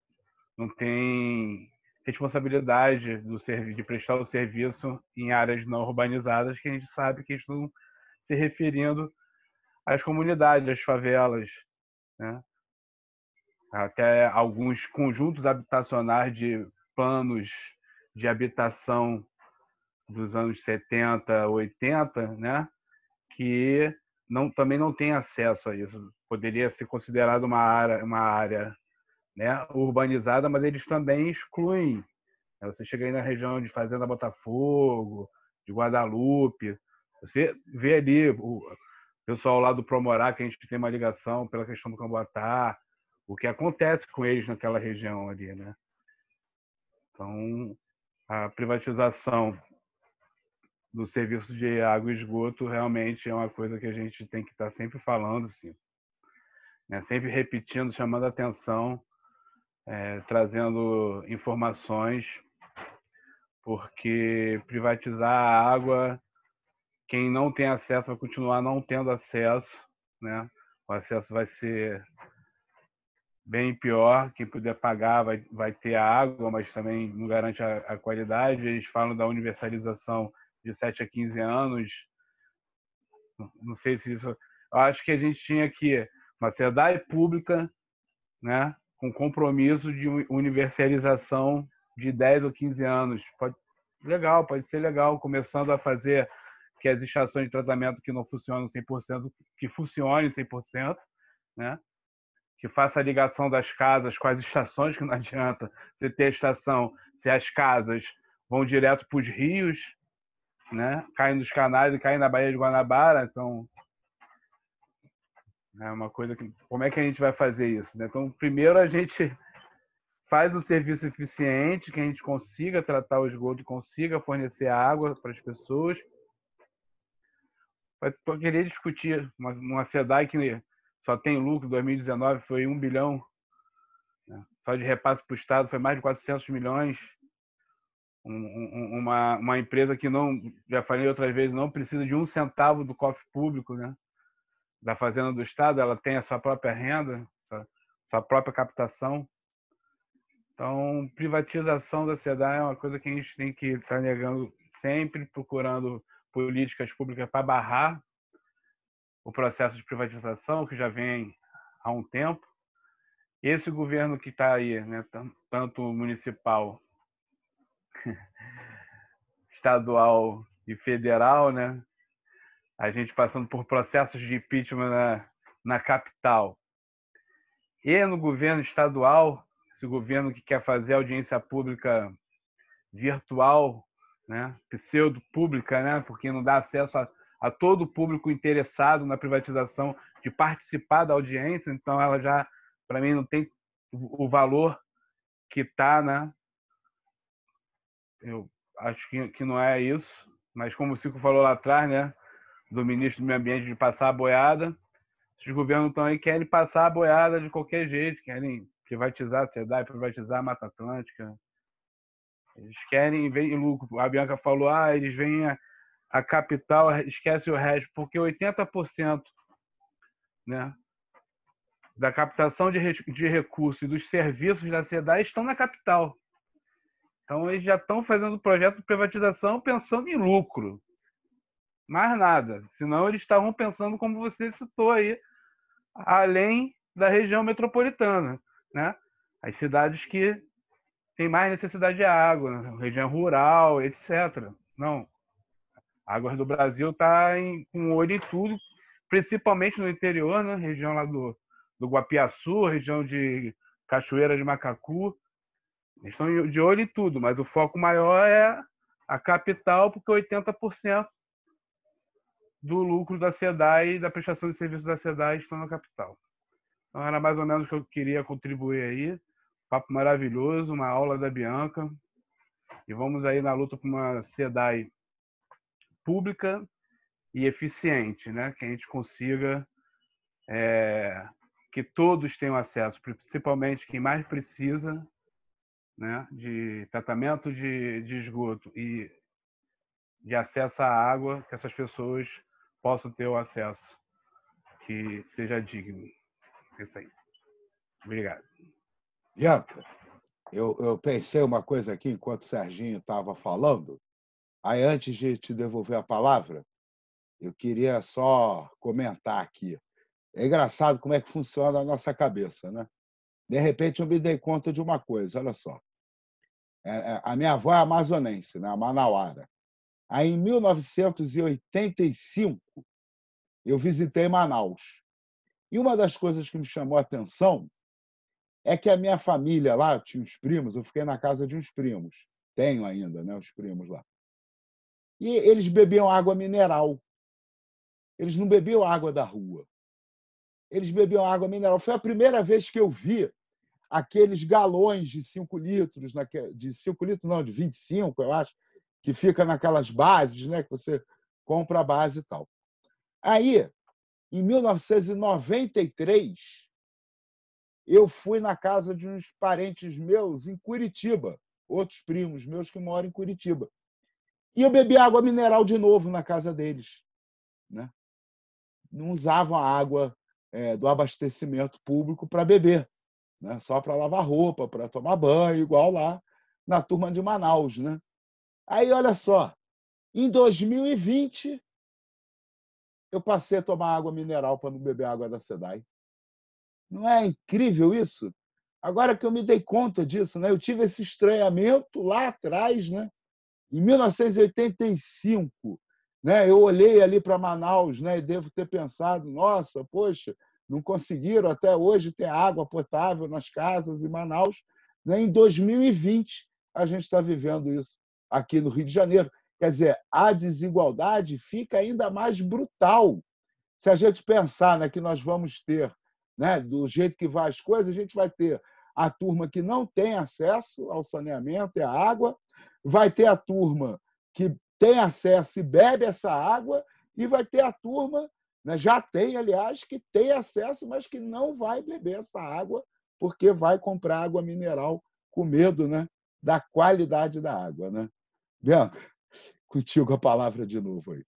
tem responsabilidade de prestar o serviço em áreas não urbanizadas, que a gente sabe que estão se referindo às comunidades, às favelas, né? Até alguns conjuntos habitacionais de planos de habitação dos anos 70, 80, né? Que também não tem acesso a isso. Poderia ser considerado uma área, né, urbanizada, mas eles também excluem. Você chega aí na região de Fazenda Botafogo, de Guadalupe, você vê ali o pessoal lá do Promorá, que a gente tem uma ligação pela questão do Camboatá, o que acontece com eles naquela região ali, né? Então, a privatização do serviço de água e esgoto realmente é uma coisa que a gente tem que estar sempre falando, sim, né? Sempre repetindo, chamando a atenção, trazendo informações, porque privatizar a água, quem não tem acesso vai continuar não tendo acesso, né? O acesso vai ser bem pior. Quem puder pagar vai ter a água, mas também não garante a qualidade. Eles falam da universalização de 7 a 15 anos. Não sei se isso... Eu acho que a gente tinha aqui uma sociedade pública, né, com compromisso de universalização de 10 ou 15 anos. Pode ser legal, começando a fazer que as estações de tratamento que não funcionam 100%, que funcionem 100%, né? Que faça a ligação das casas com as estações, que não adianta você ter a estação se as casas vão direto para os rios, né? Caem nos canais e caem na Baía de Guanabara. Então, é uma coisa que... Como é que a gente vai fazer isso, né? Então, primeiro a gente faz um serviço eficiente, que a gente consiga tratar o esgoto, consiga fornecer água para as pessoas. Eu queria discutir uma SEDAI que só tem lucro, 2019 foi 1 bilhão, né? Só de repasse para o Estado foi mais de 400 milhões. Uma empresa que não, já falei outras vezes, não precisa de um centavo do cofre público, né, da Fazenda do Estado, ela tem a sua própria renda, sua própria captação. Então, privatização da SEDAI é uma coisa que a gente tem que estar negando sempre, procurando políticas públicas para barrar o processo de privatização, que já vem há um tempo. Esse governo que está aí, né, tanto municipal, estadual e federal, né, a gente passando por processos de impeachment na capital. E no governo estadual, esse governo que quer fazer audiência pública virtual, né, pseudo-pública, né, porque não dá acesso a todo o público interessado na privatização de participar da audiência. Então, ela já, para mim, não tem o valor que está, né? Eu acho que não é isso, mas como o Cico falou lá atrás, né, do ministro do Meio Ambiente, de passar a boiada, os governos estão aí, querem passar a boiada de qualquer jeito, querem privatizar a SEDAI, privatizar a Mata Atlântica. Eles querem ver lucro. A Bianca falou, eles vêm a capital, esquece o resto, porque 80%, né, da captação de recursos e dos serviços da SEDAI estão na capital. Então, eles já estão fazendo o projeto de privatização pensando em lucro. Mais nada. Senão, eles estavam pensando, como você citou aí, além da região metropolitana, né? As cidades que têm mais necessidade de água, né? Região rural, etc. Não. Águas do Brasil está com olho em tudo, principalmente no interior, né? Região lá do Guapiaçu, região de Cachoeira de Macacu. Eles estão de olho em tudo, mas o foco maior é a capital, porque 80% do lucro da SEDAI e da prestação de serviços da SEDAI estão na capital. Então, era mais ou menos o que eu queria contribuir aí. Papo maravilhoso, uma aula da Bianca. E vamos aí na luta por uma SEDAI pública e eficiente, né? Que a gente consiga que todos tenham acesso, principalmente quem mais precisa, né, de tratamento de esgoto e de acesso à água, que essas pessoas possam ter o acesso que seja digno. É isso aí. Obrigado. Bianca, eu pensei uma coisa aqui enquanto o Serginho estava falando. Aí, antes de te devolver a palavra, eu queria só comentar aqui. É engraçado como é que funciona a nossa cabeça, né? De repente, eu me dei conta de uma coisa, olha só. A minha avó é amazonense, né? A manauara. Aí, em 1985, eu visitei Manaus. E uma das coisas que me chamou a atenção é que a minha família lá, tinha uns primos, eu fiquei na casa de uns primos. Tenho ainda, né, os primos lá. E eles bebiam água mineral. Eles não bebiam água da rua. Eles bebiam água mineral. Foi a primeira vez que eu vi aqueles galões de 5 litros, de 5 litros, não, de 25, eu acho, que fica naquelas bases, né, que você compra a base e tal. Aí, em 1993, eu fui na casa de uns parentes meus em Curitiba, outros primos meus que moram em Curitiba. E eu bebi água mineral de novo na casa deles, né? Não usavam a água do abastecimento público para beber, né? Só para lavar roupa, para tomar banho, igual lá na turma de Manaus, né? Aí, olha só, em 2020, eu passei a tomar água mineral para não beber água da SEDAI. Não é incrível isso? Agora que eu me dei conta disso, né? Eu tive esse estranhamento lá atrás, né? Em 1985, né? Eu olhei ali para Manaus, né? E devo ter pensado, nossa, poxa, não conseguiram até hoje ter água potável nas casas em Manaus. Né? Em 2020, a gente está vivendo isso aqui no Rio de Janeiro. Quer dizer, a desigualdade fica ainda mais brutal. Se a gente pensar, né, que nós vamos ter, né, do jeito que vai as coisas, a gente vai ter a turma que não tem acesso ao saneamento e à água, vai ter a turma que tem acesso e bebe essa água, e vai ter a turma, né, já tem, aliás, que tem acesso, mas que não vai beber essa água, porque vai comprar água mineral com medo, né, da qualidade da água. Né? Bianca, contigo a palavra de novo aí.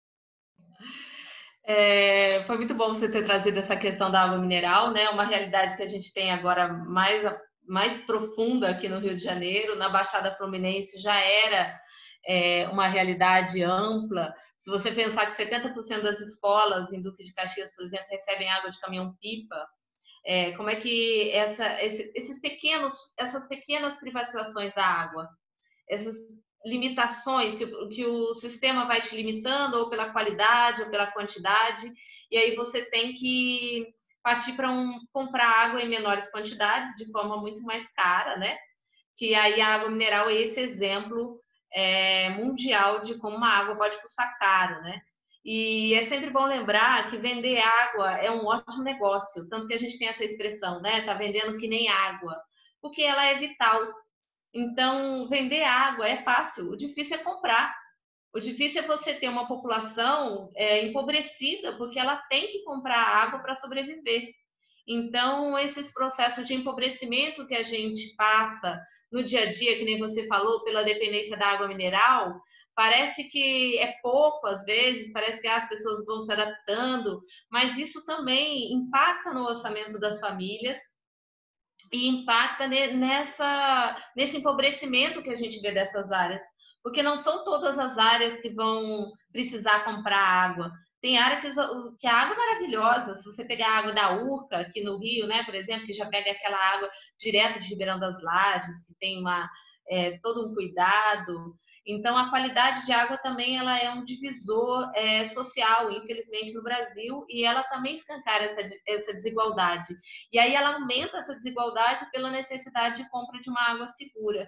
Foi muito bom você ter trazido essa questão da água mineral, né? Uma realidade que a gente tem agora mais profunda aqui no Rio de Janeiro. Na Baixada Fluminense já era uma realidade ampla. Se você pensar que 70% das escolas em Duque de Caxias, por exemplo, recebem água de caminhão-pipa, como é que essas pequenas privatizações da água, essas limitações que o sistema vai te limitando, ou pela qualidade, ou pela quantidade, e aí você tem que partir para comprar água em menores quantidades, de forma muito mais cara, né? Que aí a água mineral é esse exemplo mundial de como uma água pode custar caro, né? E é sempre bom lembrar que vender água é um ótimo negócio, tanto que a gente tem essa expressão, né? Tá vendendo que nem água, porque ela é vital. Então, vender água é fácil, o difícil é comprar. O difícil é você ter uma população empobrecida, porque ela tem que comprar água para sobreviver. Então, esses processos de empobrecimento que a gente passa no dia a dia, que nem você falou, pela dependência da água mineral, parece que é pouco às vezes, parece que as pessoas vão se adaptando, mas isso também impacta no orçamento das famílias e impacta nesse empobrecimento que a gente vê dessas áreas, porque não são todas as áreas que vão precisar comprar água. Tem área que a água é maravilhosa. Se você pegar a água da Urca, aqui no Rio, né, por exemplo, que já pega aquela água direto de Ribeirão das Lajes, que tem todo um cuidado. Então, a qualidade de água também ela é um divisor social, infelizmente, no Brasil, e ela também escancara essa desigualdade. E aí ela aumenta essa desigualdade pela necessidade de compra de uma água segura.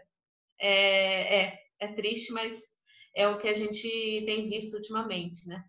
É triste, mas é o que a gente tem visto ultimamente, né?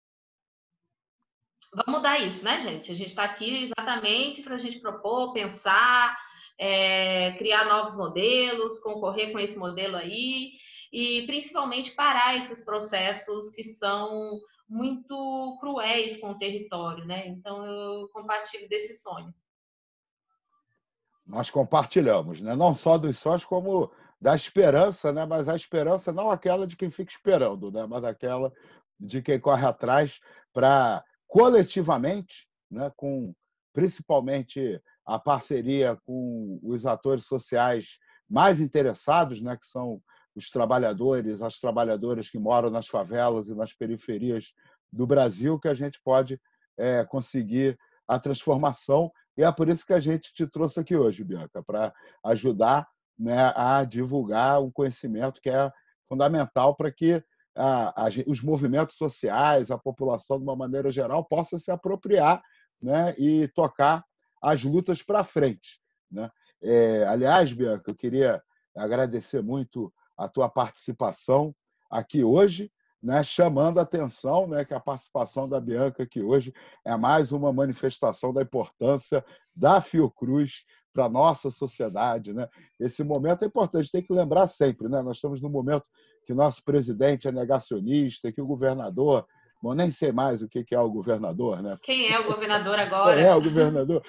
Vamos mudar isso, né, gente? A gente está aqui exatamente para a gente propor, pensar, criar novos modelos, concorrer com esse modelo aí, e principalmente parar esses processos que são muito cruéis com o território, né? Então, eu compartilho desse sonho. Nós compartilhamos, né? Não só dos sonhos, como da esperança, né? Mas a esperança não aquela de quem fica esperando, né? Mas aquela de quem corre atrás para coletivamente, né? Com principalmente a parceria com os atores sociais mais interessados, né? Que são os trabalhadores, as trabalhadoras que moram nas favelas e nas periferias do Brasil, que a gente pode conseguir a transformação. E é por isso que a gente te trouxe aqui hoje, Bianca, para ajudar, né, a divulgar um conhecimento que é fundamental para que os movimentos sociais, a população, de uma maneira geral, possa se apropriar, né, e tocar as lutas para frente, né? Aliás, Bianca, eu queria agradecer muito a tua participação aqui hoje, né, chamando a atenção, né, que a participação da Bianca aqui hoje é mais uma manifestação da importância da Fiocruz para a nossa sociedade, né? Esse momento é importante, tem que lembrar sempre, né? Nós estamos num momento que nosso presidente é negacionista, que o governador, bom, nem sei mais o que é o governador, né? Quem é o governador Quem é agora? o governador?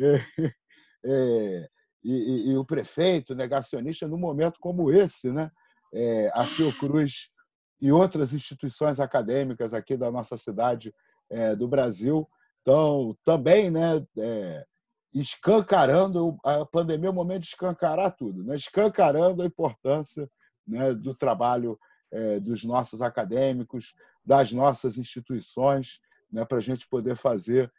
É, e o prefeito negacionista num momento como esse, né? A Fiocruz e outras instituições acadêmicas aqui da nossa cidade do Brasil estão também, né, escancarando a pandemia, é o momento de escancarar tudo, né? Escancarando a importância, né, do trabalho dos nossos acadêmicos, das nossas instituições, né, para a gente poder fazer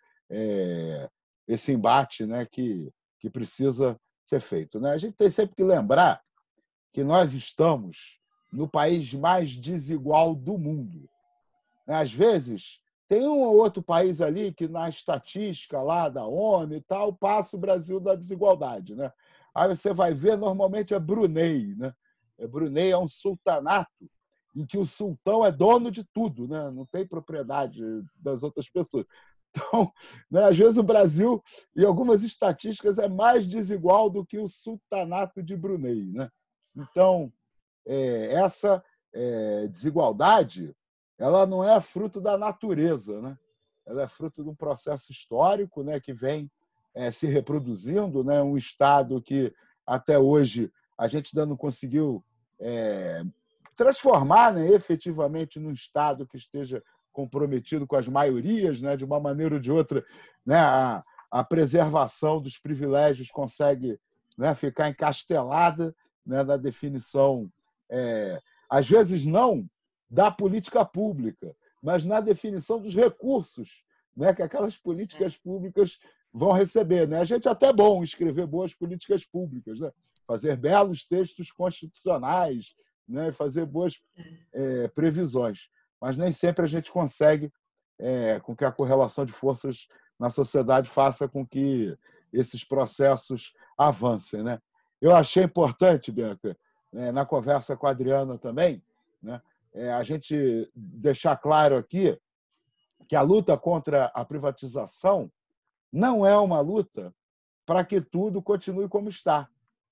esse embate, né, que precisa ser feito, né? A gente tem sempre que lembrar que nós estamos no país mais desigual do mundo. Às vezes, tem um ou outro país ali que, na estatística lá da ONU e tal, passa o Brasil da desigualdade, né? Aí você vai ver, normalmente é Brunei, né? Brunei é um sultanato em que o sultão é dono de tudo, né? Não tem propriedade das outras pessoas. Então, né, às vezes o Brasil, em algumas estatísticas, é mais desigual do que o sultanato de Brunei, né? Então, essa desigualdade, ela não é fruto da natureza, né? Ela é fruto de um processo histórico, né, que vem se reproduzindo, né? Um Estado que, até hoje, a gente ainda não conseguiu transformar, né, efetivamente num Estado que esteja comprometido com as maiorias, né? De uma maneira ou de outra, né? A preservação dos privilégios consegue, né, ficar encastelada, né, na definição, às vezes não da política pública, mas na definição dos recursos, né, que aquelas políticas públicas vão receber, né? A gente até é bom escrever boas políticas públicas, né? Fazer belos textos constitucionais, né? Fazer boas previsões, mas nem sempre a gente consegue com que a correlação de forças na sociedade faça com que esses processos avancem, né? Eu achei importante, Bianca, na conversa com a Adriana também, né, a gente deixar claro aqui que a luta contra a privatização não é uma luta para que tudo continue como está.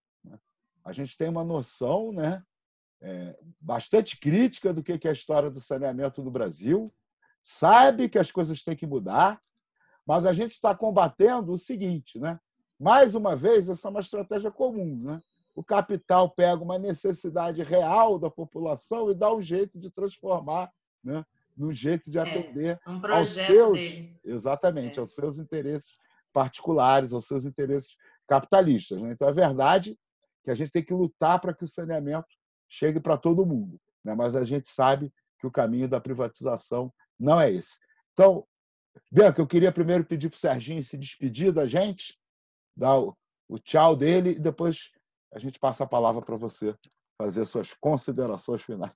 A gente tem uma noção, né, bastante crítica do que é a história do saneamento no Brasil, sabe que as coisas têm que mudar, mas a gente está combatendo o seguinte, né? Mais uma vez, essa é uma estratégia comum, né? O capital pega uma necessidade real da população e dá um jeito de transformar, né, num jeito de atender um aos projeto seus, dele. exatamente, aos seus interesses particulares, aos seus interesses capitalistas, né? Então, é verdade que a gente tem que lutar para que o saneamento chegue para todo mundo, né? Mas a gente sabe que o caminho da privatização não é esse. Então, Bianca, eu queria primeiro pedir para o Serginho se despedir da gente, dar o tchau dele, e depois a gente passa a palavra para você fazer suas considerações finais.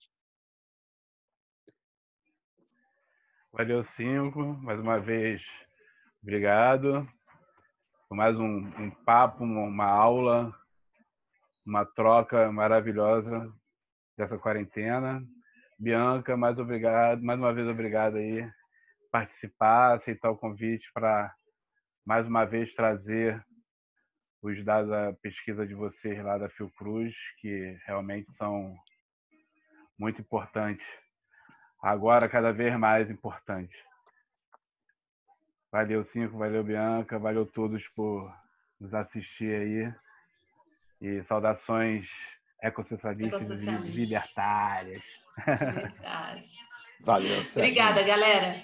Valeu, 5. Mais uma vez, obrigado. Foi mais um papo, uma aula, uma troca maravilhosa dessa quarentena. Bianca, mais uma vez obrigado aí participar, aceitar o convite para mais uma vez trazer os dados da pesquisa de vocês lá da Fiocruz, que realmente são muito importantes. Agora, cada vez mais importantes. Valeu, 5, valeu, Bianca, valeu todos por nos assistir aí. E saudações ecossocialistas e Ecossocialistas. libertárias. Verdade. Valeu, Sérgio. Obrigada, galera.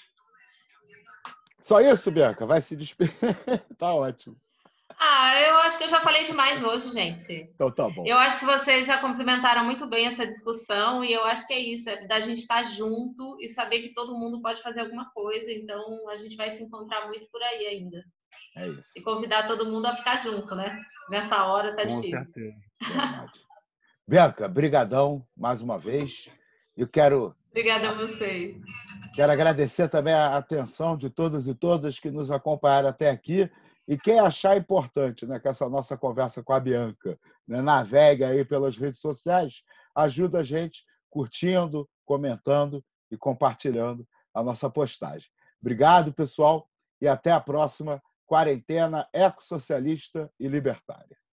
Só isso, Bianca? Vai se despedir? Tá ótimo. Eu acho que eu já falei demais hoje, gente. Então tá bom. Eu acho que vocês já complementaram muito bem essa discussão e eu acho que é isso, é da gente estar junto e saber que todo mundo pode fazer alguma coisa, então a gente vai se encontrar muito por aí ainda. É isso. E convidar todo mundo a ficar junto, né? Nessa hora tá Com difícil. certeza. Verdade. Bianca, brigadão mais uma vez. Eu quero Obrigada a vocês. Quero agradecer também a atenção de todos e todas que nos acompanharam até aqui. E quem achar importante, né, que essa nossa conversa com a Bianca, né, navegue aí pelas redes sociais, ajuda a gente curtindo, comentando e compartilhando a nossa postagem. Obrigado, pessoal, e até a próxima Quarentena Ecossocialista e Libertária.